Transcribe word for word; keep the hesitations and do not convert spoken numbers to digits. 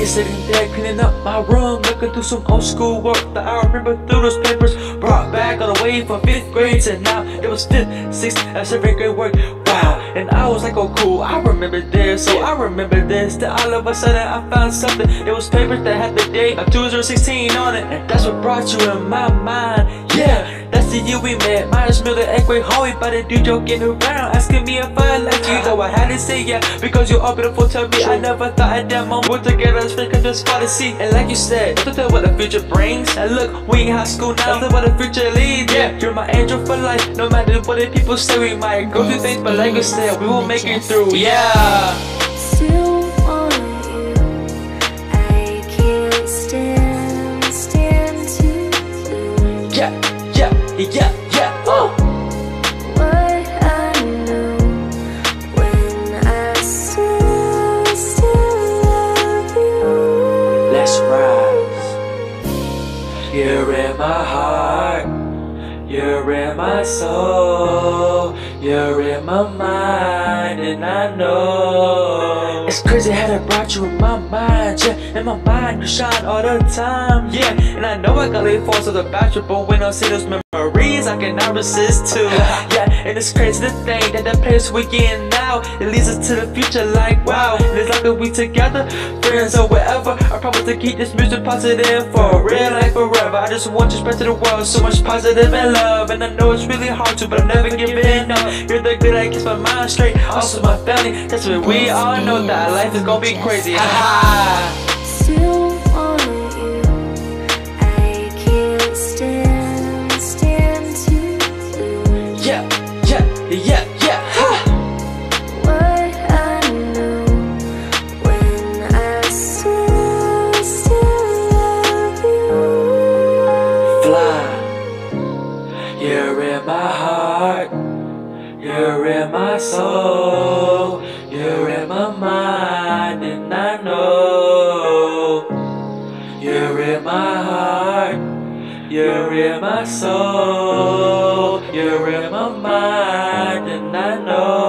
sitting there cleaning up my room, looking through some old school work that I remember through those papers. Brought back all the way from fifth grade to now. It was fifth, sixth, and seventh grade work. Wow, and I was like, oh cool, I remember this, so I remember this. Then all of a sudden I found something. It was papers that had the date of two thousand sixteen on it, and that's what brought you in my mind. Yeah. That's the year we met. Might smell the eighth grade homie, but the dude joking around, asking me if I liked you. Though I had to say yeah, because you're all beautiful to me. I never thought at that moment we're together as friends, cause just far to see. And like you said, don't tell what the future brings. And look, we in high school now, tell what the future leads. Yeah, you're my angel for life. No matter what the people say, we might go through things, but like you said, we will make it through. Yeah. Still want you. I can't stand, stand to lose. Yeah. Yeah, yeah, yeah, oh. What I know when I still, still love you. Let's rise. You're in my heart. You're in my soul. You're in my mind, and I know it's crazy how that brought you in my mind. Yeah, in my mind you shine all the time. Yeah, and I know I got late falls of the bathroom, but when I see those memories, I cannot resist too. Yeah, and it's crazy to think that that place we're in now, it leads us to the future like wow. And it's like that we together, friends or whatever. I promise to keep this music positive for real, like forever. I just want to spread to the world so much positive and love. And I know it's really hard to, but I'm never giving up. You're the good that keeps my mind straight, also my family. That's what we all know, that life is gonna be crazy. Ha ha. Still want you. I can't stand, stand to lose. Yeah, yeah, yeah, yeah. Ha. What I know when I still, still love you. Fly. You're in my heart. You're in my soul. You're in my mind, and I know. You're in my heart. You're in my soul. You're in my mind, and I know.